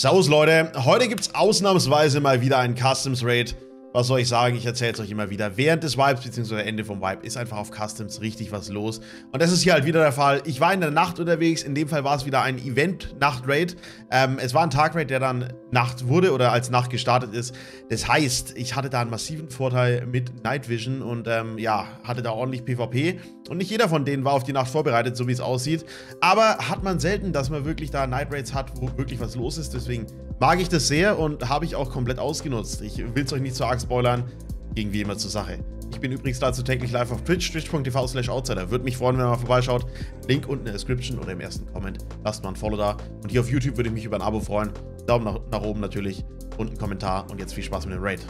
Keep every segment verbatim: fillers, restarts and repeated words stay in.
Servus Leute, heute gibt es ausnahmsweise mal wieder einen Customs Raid. Was soll ich sagen, ich erzähle es euch immer wieder. Während des Vibes bzw. Ende vom Vibe ist einfach auf Customs richtig was los. Und das ist hier halt wieder der Fall. Ich war in der Nacht unterwegs, in dem Fall war es wieder ein Event-Nacht-Raid. Ähm, es war ein Tag-Raid, der dann Nacht wurde oder als Nacht gestartet ist. Das heißt, ich hatte da einen massiven Vorteil mit Night Vision und ähm, ja, hatte da ordentlich PvP. Und nicht jeder von denen war auf die Nacht vorbereitet, so wie es aussieht. Aber hat man selten, dass man wirklich da Night Raids hat, wo wirklich was los ist. Deswegen mag ich das sehr und habe ich auch komplett ausgenutzt. Ich will es euch nicht zu arg spoilern. Ging wie immer zur Sache. Ich bin übrigens dazu täglich live auf Twitch, twitch punkt t v slash outsider. Würde mich freuen, wenn ihr mal vorbeischaut. Link unten in der Description oder im ersten Comment. Lasst mal ein Follow da. Und hier auf YouTube würde ich mich über ein Abo freuen. Daumen nach, nach oben natürlich und einen Kommentar. Und jetzt viel Spaß mit dem Raid.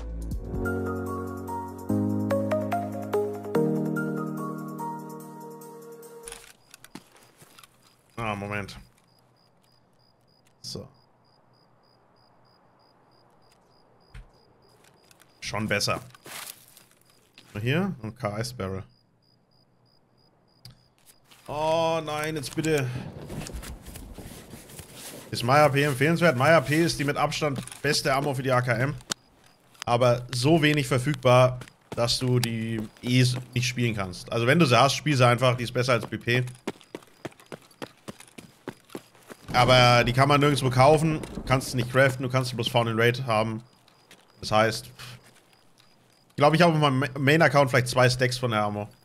Ah, Moment. So. Schon besser. Hier und K Ice Barrel. Oh nein, jetzt bitte. Ist MyAP empfehlenswert? MyAP ist die mit Abstand beste Ammo für die A K M. Aber so wenig verfügbar, dass du die eh nicht spielen kannst. Also wenn du sie hast, spiel sie einfach. Die ist besser als B P. Aber die kann man nirgendwo kaufen. Kannst du nicht craften. Du kannst bloß Found in Raid haben. Das heißt... Ich glaube, ich habe auf meinem Main-Account vielleicht zwei Stacks von der Ammo.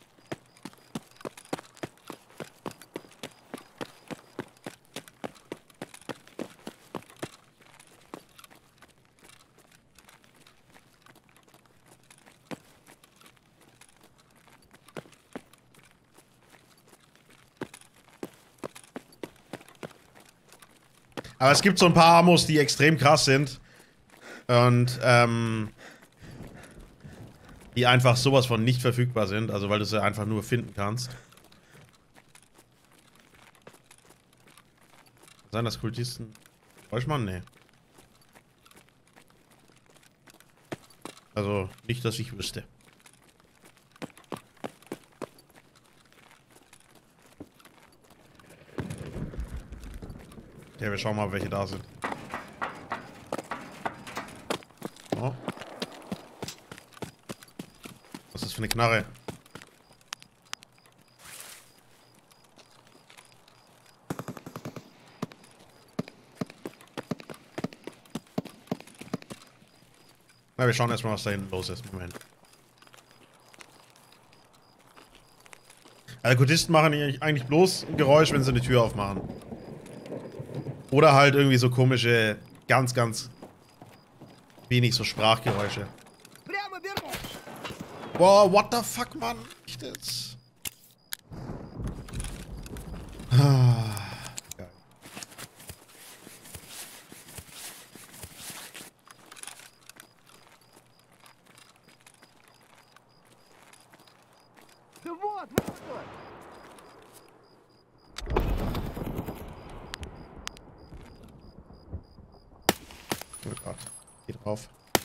Aber es gibt so ein paar Ammos, die extrem krass sind. Und, ähm... die einfach sowas von nicht verfügbar sind, also weil du sie einfach nur finden kannst. Sein das Kultisten? Geräuschmann? Nee. Also nicht, dass ich wüsste. Ja, wir schauen mal, welche da sind. Oh. Was ist das für eine Knarre? Na, wir schauen erstmal, was da hinten los ist. Moment. Also Kultisten machen eigentlich bloß ein Geräusch, wenn sie eine Tür aufmachen. Oder halt irgendwie so komische, ganz, ganz wenig so Sprachgeräusche. Boah, what the fuck, Mann? Echt jetzt? Ah, geil. Oh Gott, geht drauf.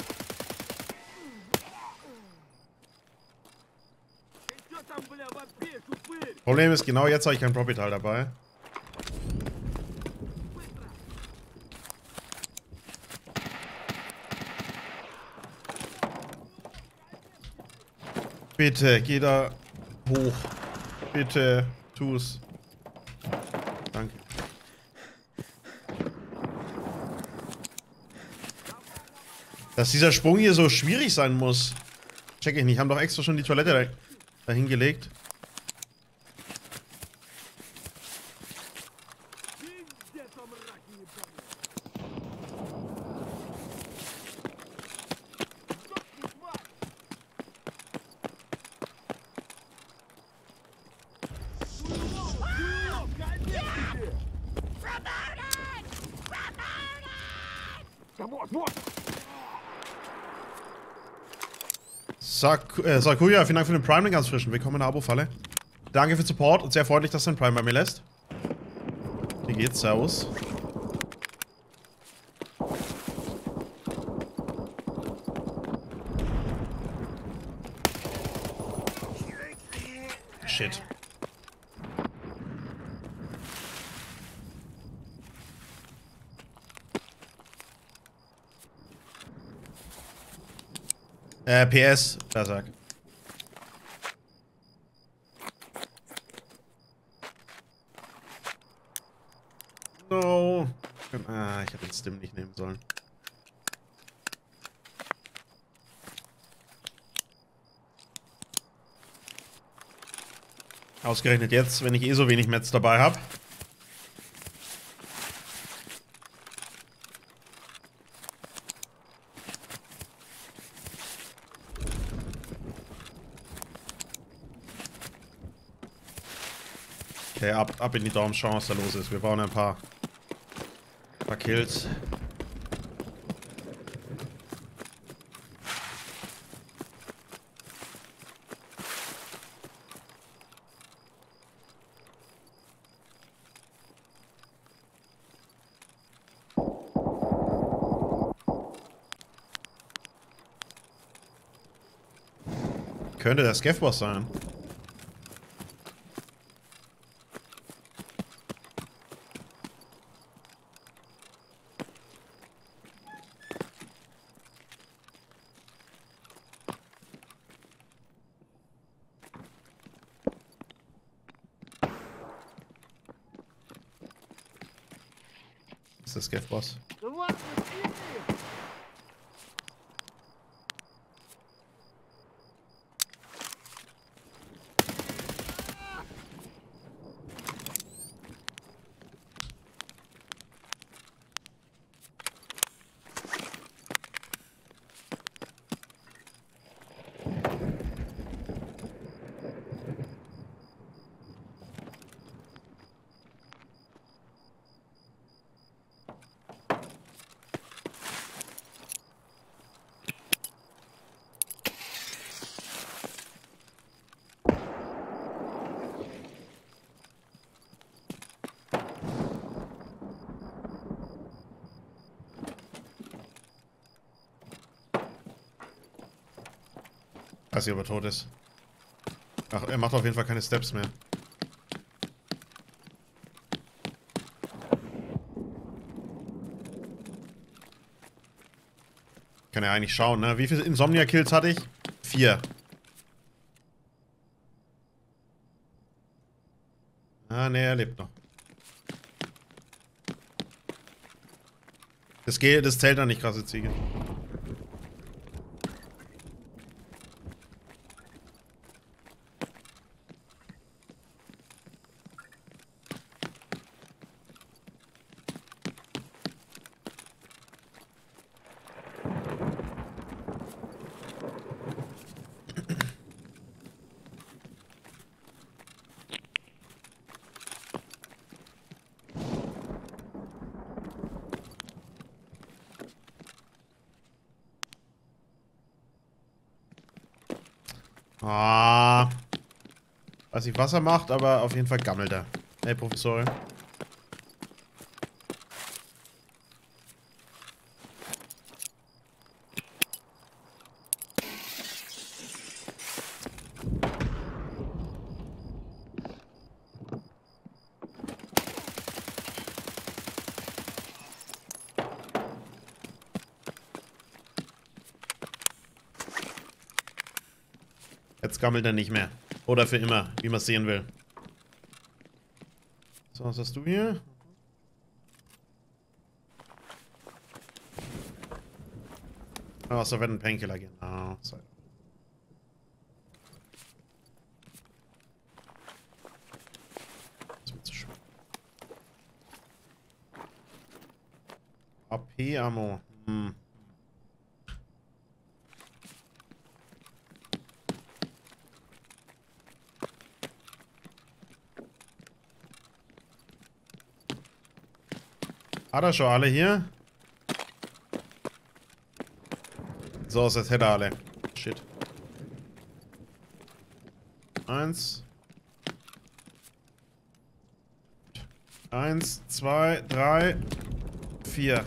Problem ist, genau jetzt habe ich kein Propital dabei. Bitte, geh da hoch. Bitte, tu's. Danke. Dass dieser Sprung hier so schwierig sein muss, check ich nicht. Haben doch extra schon die Toilette dahin gelegt. Sak äh, Sakuya, vielen Dank für den Prime, den ganz frischen. Willkommen in der Abo-Falle. Danke für den Support und sehr freundlich, dass du den Prime bei mir lässt. Wie geht's? Servus. Shit. Äh, P S, Berserk. No. Ah, ich habe den Stim nicht nehmen sollen. Ausgerechnet jetzt, wenn ich eh so wenig Metz dabei habe. Okay, ab, ab in die Daumen, schauen, was da los ist. Wir brauchen ein paar, ein paar Kills. Könnte der Scav-Boss sein. Das ist der Scav-Boss. Weiß nicht, ob er tot ist. Ach, er macht auf jeden Fall keine Steps mehr. Kann ja eigentlich schauen, ne? Wie viele Insomnia-Kills hatte ich? Vier. Ah, ne, er lebt noch. Das geht, das zählt dann nicht, krasse Ziege. Ah. Weiß nicht, was er macht, aber auf jeden Fall gammelt er. Hey, Professorin. Jetzt gammelt er nicht mehr. Oder für immer, wie man es sehen will. So, was hast du hier? Ah, was, da wird ein Painkiller gehen. Ah, sorry. Das wird zu schwer. A P-Ammo. Hm. Hat er schon alle hier? So, als hätte er alle. Shit. Eins. Eins, zwei, drei, vier.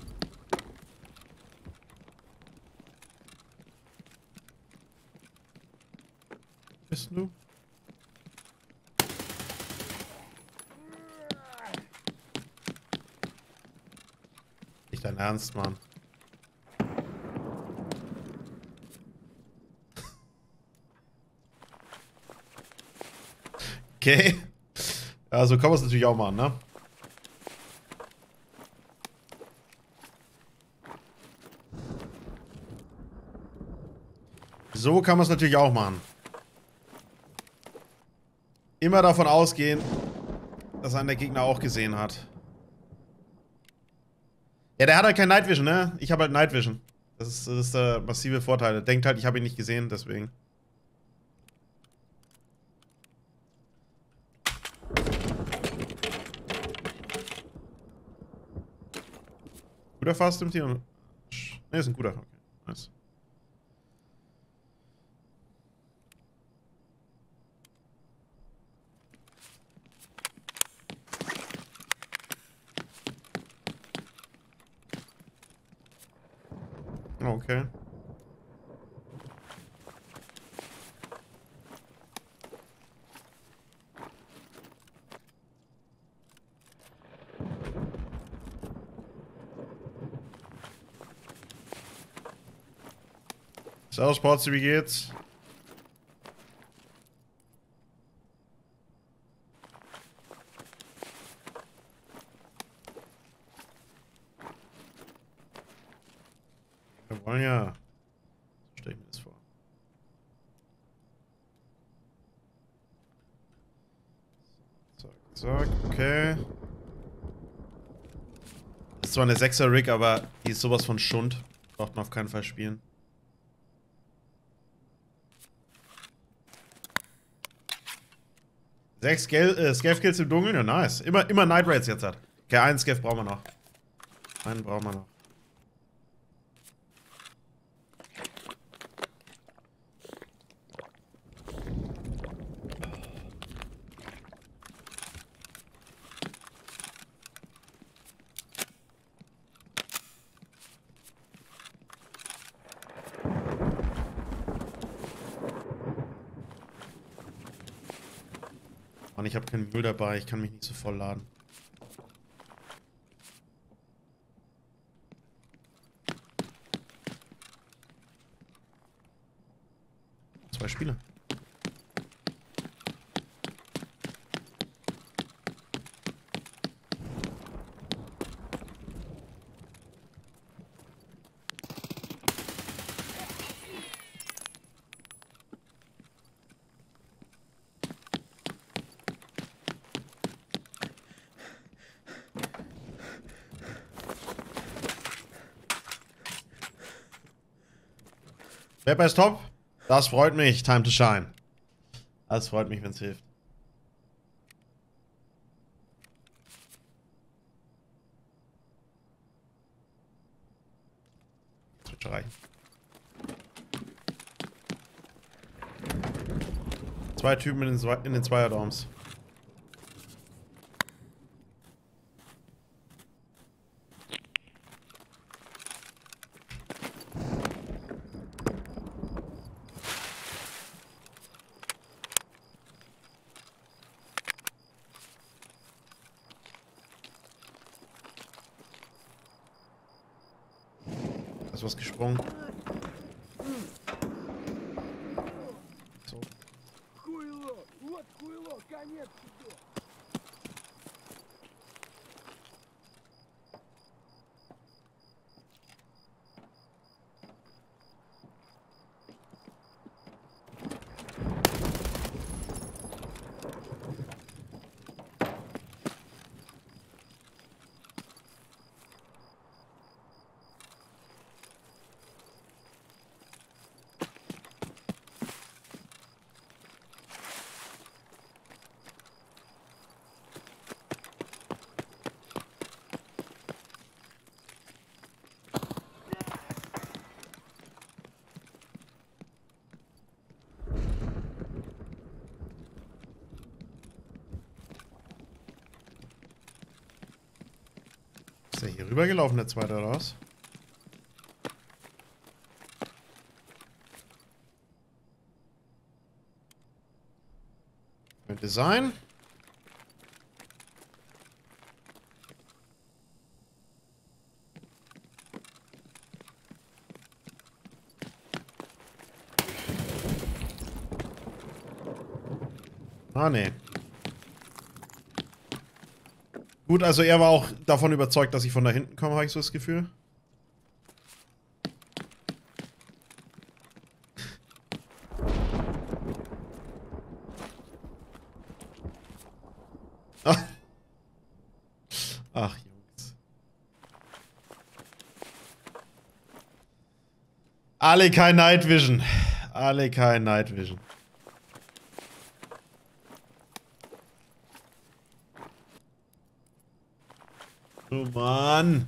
Bist du? Nicht dein Ernst, Mann. Okay. Ja, so kann man es natürlich auch machen, ne? So kann man es natürlich auch machen. Immer davon ausgehen, dass einen der Gegner auch gesehen hat. Ja, der hat halt kein Night Vision, ne? Ich habe halt Night Vision. Das ist, das ist der massive Vorteil. Der denkt halt, ich habe ihn nicht gesehen, deswegen. Guter Fast im Team. Ne, ist ein guter. Okay, nice. Okay. Servus, Porzi, wie geht's? Wir wollen ja. So stelle ich mir das vor. Zack, zack, okay. Das ist zwar eine sechser Rig, aber die ist sowas von Schund. Braucht man auf keinen Fall spielen. Sechs äh, Scav-Kills im Dunkeln? Ja, nice. Immer, immer Night Raids jetzt hat. Okay, einen Scav brauchen wir noch. Einen brauchen wir noch. Mann, ich habe keinen Müll dabei, ich kann mich nicht so voll laden. Zwei Spiele. Pepper ist top. Das freut mich. Time to shine. Das freut mich, wenn es hilft. Das wird schon reichen. Zwei Typen in den, in den Zweier-Dorms. Da ist was gesprungen. So. Ist der hier rübergelaufen, der zweite, oder was? Könnte sein. Ah, nee. Gut, also er war auch davon überzeugt, dass ich von da hinten komme, habe ich so das Gefühl. Ach, Ach Jungs. Alle kein Night Vision. Alle kein Night Vision. Oh Mann.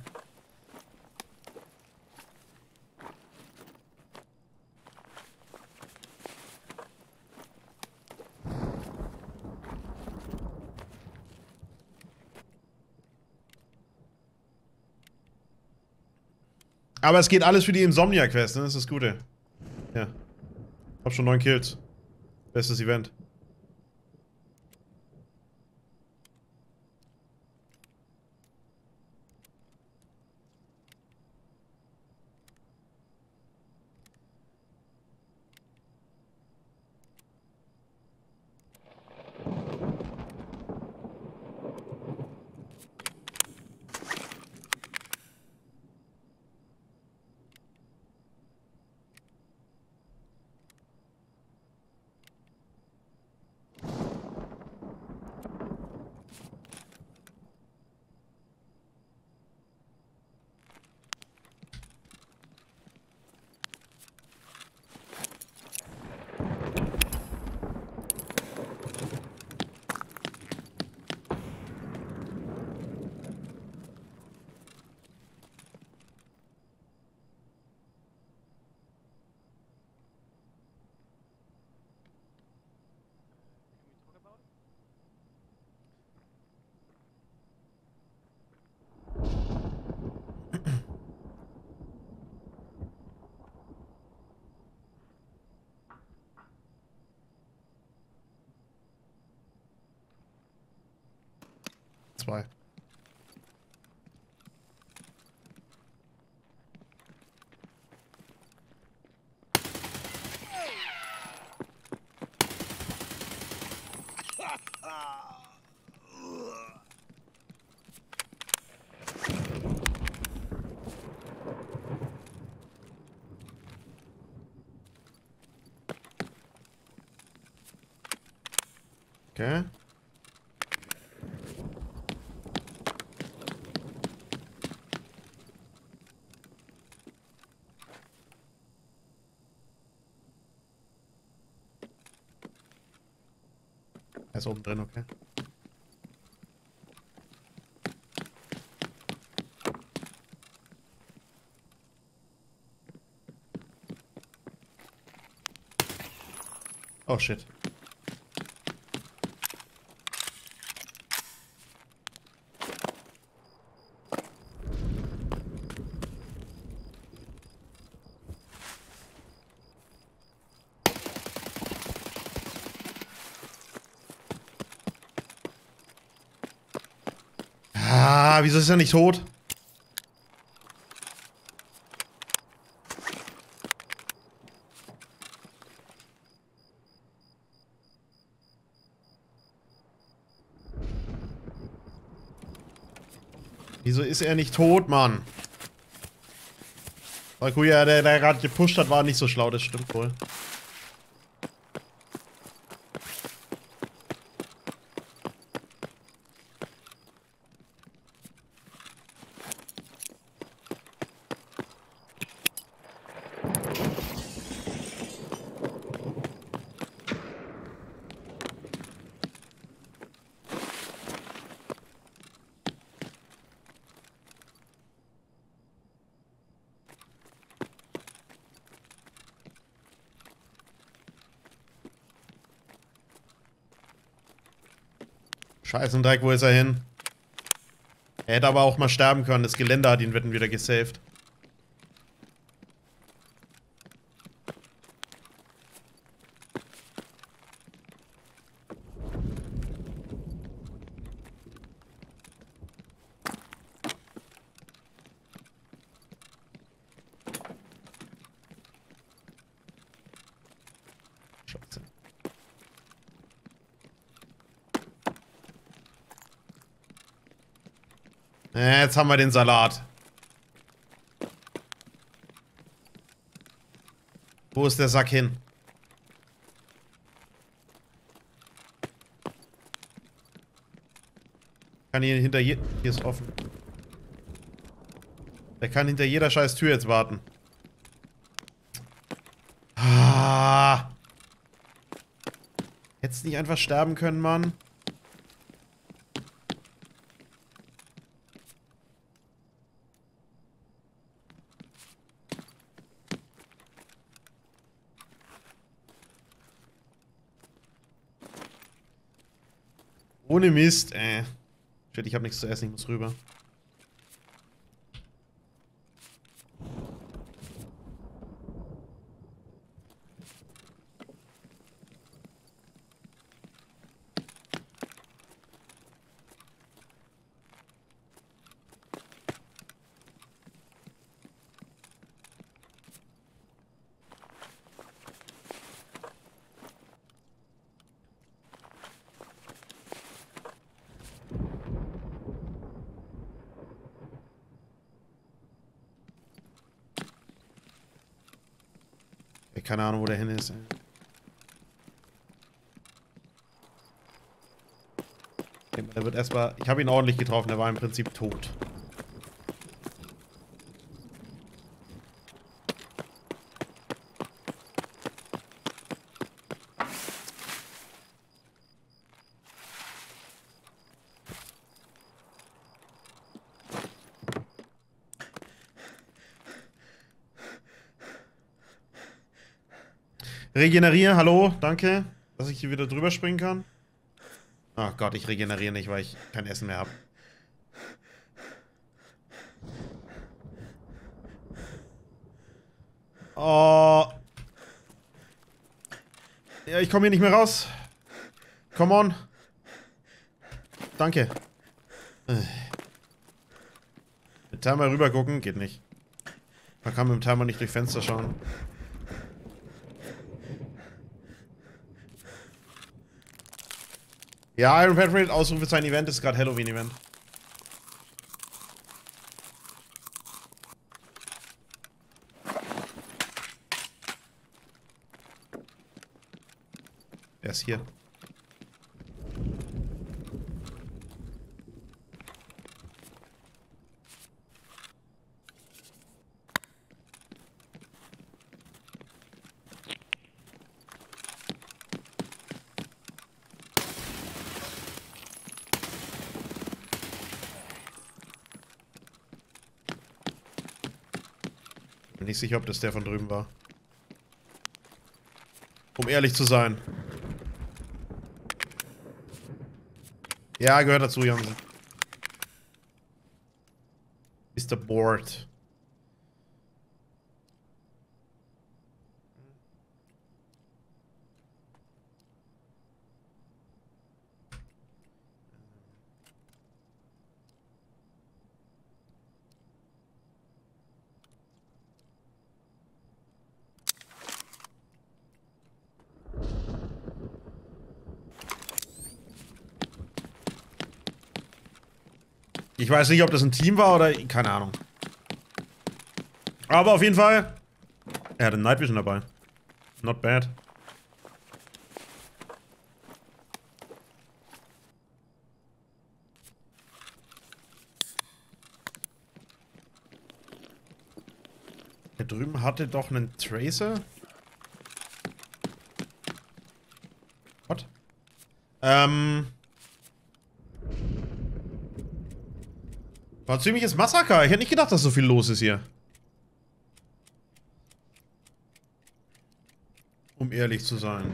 Aber es geht alles für die Insomnia-Quest, ne? Das ist das Gute. Ja. Hab schon neun Kills. Bestes Event. Zwei. Okay. Er ist oben drin, okay. Oh shit. Ah, wieso ist er nicht tot? Wieso ist er nicht tot, Mann? Weil Kuya, der, der gerade gepusht hat, war nicht so schlau, das stimmt wohl. Scheiße, Dreck, wo ist er hin? Er hätte aber auch mal sterben können. Das Geländer hat ihn wieder gesaved. Scheiße. Äh, jetzt haben wir den Salat. Wo ist der Sack hin? Kann hier hinter je... Hier ist offen. Der kann hinter jeder scheiß Tür jetzt warten. Ah. Hättest nicht einfach sterben können, Mann? Ohne Mist, äh. Shit, ich hab nichts zu essen, ich muss rüber. Keine Ahnung, wo der hin ist. Der wird erstmal. Ich habe ihn ordentlich getroffen, der war im Prinzip tot. Regenerieren, hallo, danke, dass ich hier wieder drüber springen kann. Ach Gott, ich regeneriere nicht, weil ich kein Essen mehr habe. Oh. Ja, ich komme hier nicht mehr raus. Come on. Danke. Mit Timer rüber gucken, geht nicht. Man kann mit dem Timer nicht durch Fenster schauen. Ja, Iron Patriot, Ausrufe sein Event, ist gerade Halloween-Event. Er ist hier. Bin nicht sicher, ob das der von drüben war. Um ehrlich zu sein. Ja, gehört dazu, Jansen. Mister Board. Ich weiß nicht, ob das ein Team war oder... Keine Ahnung. Aber auf jeden Fall... Er hatte Night Vision dabei. Not bad. Hier drüben hatte doch einen Tracer. What? Ähm... War ein ziemliches Massaker. Ich hätte nicht gedacht, dass so viel los ist hier. Um ehrlich zu sein.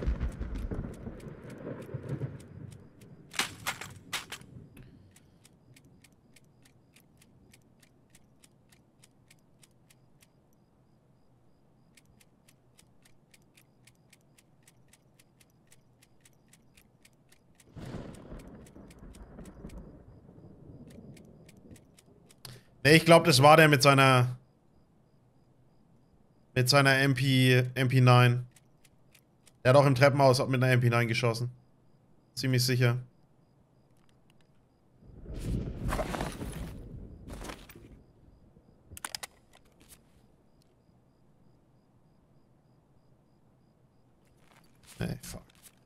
Ne, ich glaube, das war der mit seiner... Mit seiner M P... M P neun. Der hat auch im Treppenhaus mit einer M P neun geschossen. Ziemlich sicher. Hey, fuck.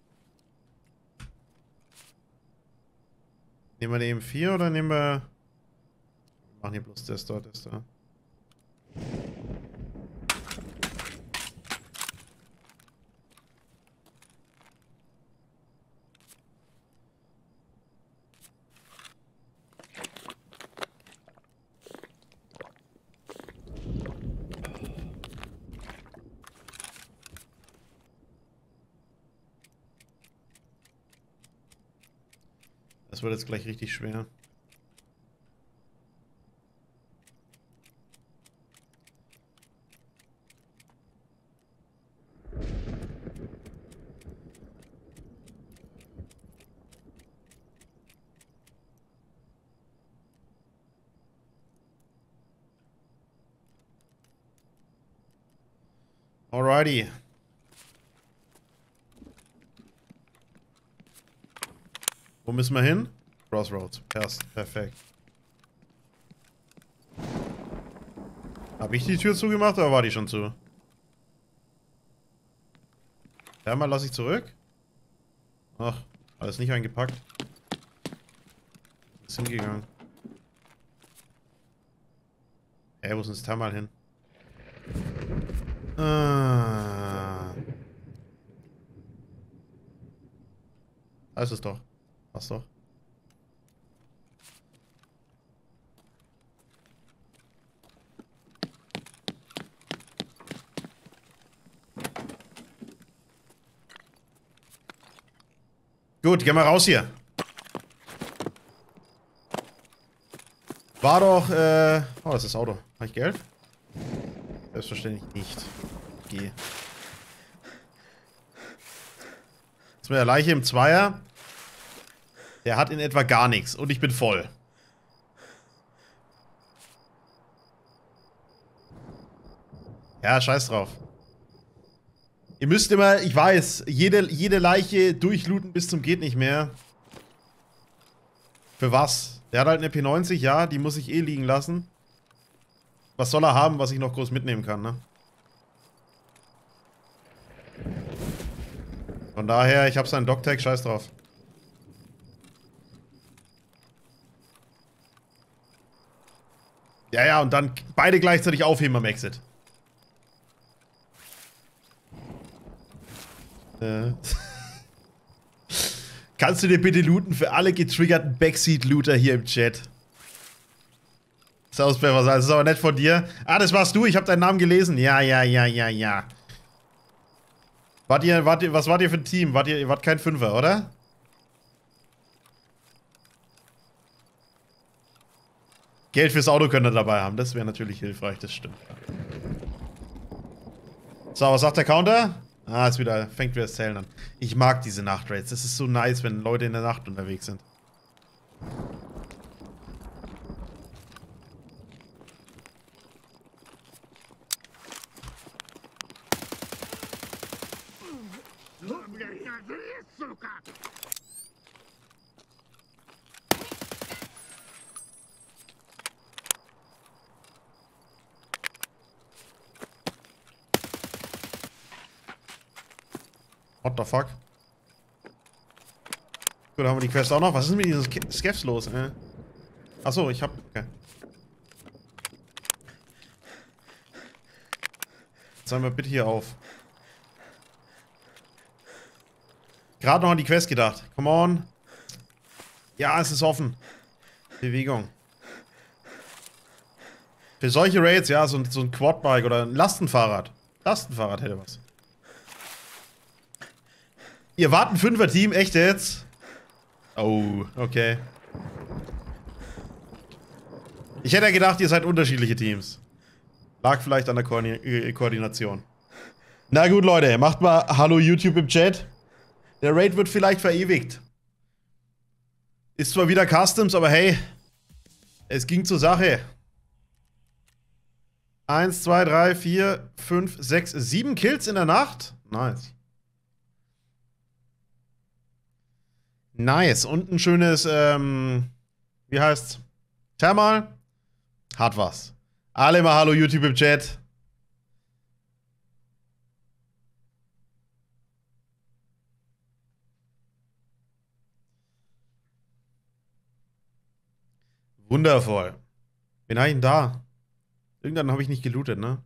Nehmen wir die M vier oder nehmen wir... Wir machen hier bloß das dort, das da. Das wird jetzt gleich richtig schwer. Alrighty. Wo müssen wir hin? Crossroads. Erst. Perfekt. Habe ich die Tür zugemacht oder war die schon zu? Ja, mal lasse ich zurück. Ach, alles nicht eingepackt. Ist hingegangen. Hä, hey, wo ist denn das Thermal hin? Ah. Da ist es doch. Passt doch. Gut, gehen wir raus hier. War doch, äh... Oh, das ist das Auto. Habe ich Geld? Selbstverständlich nicht. Geh. Jetzt mit der Leiche im Zweier. Der hat in etwa gar nichts. Und ich bin voll. Ja, scheiß drauf. Ihr müsst immer, ich weiß, jede, jede Leiche durchlooten bis zum geht nicht mehr. Für was? Der hat halt eine P neunzig, ja, die muss ich eh liegen lassen. Was soll er haben, was ich noch groß mitnehmen kann, ne? Von daher, ich hab seinen Dogtag, scheiß drauf. Ja, ja, und dann beide gleichzeitig aufheben am Exit. Äh. Kannst du dir bitte looten für alle getriggerten Backseat-Looter hier im Chat? Southpepper, das ist aber nett von dir. Ah, das warst du, ich habe deinen Namen gelesen. Ja, ja, ja, ja, ja. Wart ihr, wart ihr, was wart ihr für ein Team? Wart ihr, ihr wart kein Fünfer, oder? Geld fürs Auto könnt ihr dabei haben, das wäre natürlich hilfreich, das stimmt. So, was sagt der Counter? Ah, ist wieder, fängt wieder das Zählen an. Ich mag diese Nachtraids, das ist so nice, wenn Leute in der Nacht unterwegs sind. What the fuck? Gut, haben wir die Quest auch noch. Was ist mit diesen Skeffs los, äh? Achso, ich hab... Okay. Jetzt haben wir bitte hier auf. Gerade noch an die Quest gedacht. Come on. Ja, es ist offen. Bewegung. Für solche Raids, ja, so, so ein Quadbike oder ein Lastenfahrrad. Lastenfahrrad hätte was. Ihr wart ein Fünfer-Team, echt jetzt? Oh, okay. Ich hätte ja gedacht, ihr seid unterschiedliche Teams. Lag vielleicht an der Ko äh, Koordination. Na gut, Leute, macht mal Hallo YouTube im Chat. Der Raid wird vielleicht verewigt. Ist zwar wieder Customs, aber hey, es ging zur Sache. Eins, zwei, drei, vier, fünf, sechs, sieben Kills in der Nacht. Nice. Nice. Und ein schönes, ähm, wie heißt's? Thermal. Hat was. Alle mal Hallo YouTube im Chat. Wundervoll. Wen habe ich denn da? Irgendwann habe ich nicht gelootet, ne?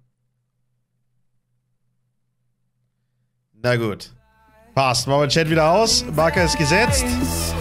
Na gut. Passt. Machen wir den Chat wieder aus. Marker ist gesetzt.